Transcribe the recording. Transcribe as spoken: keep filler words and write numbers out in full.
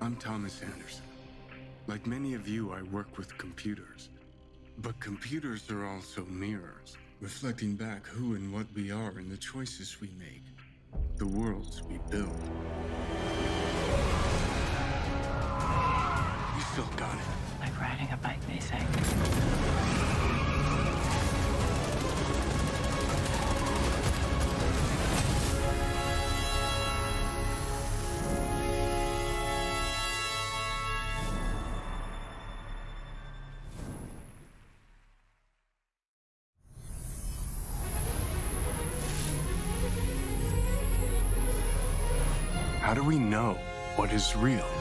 I'm Thomas Anderson. Like many of you, I work with computers. But computers are also mirrors, reflecting back who and what we are and the choices we make, the worlds we build. You still got it. Like riding a bike, they say. How do we know what is real?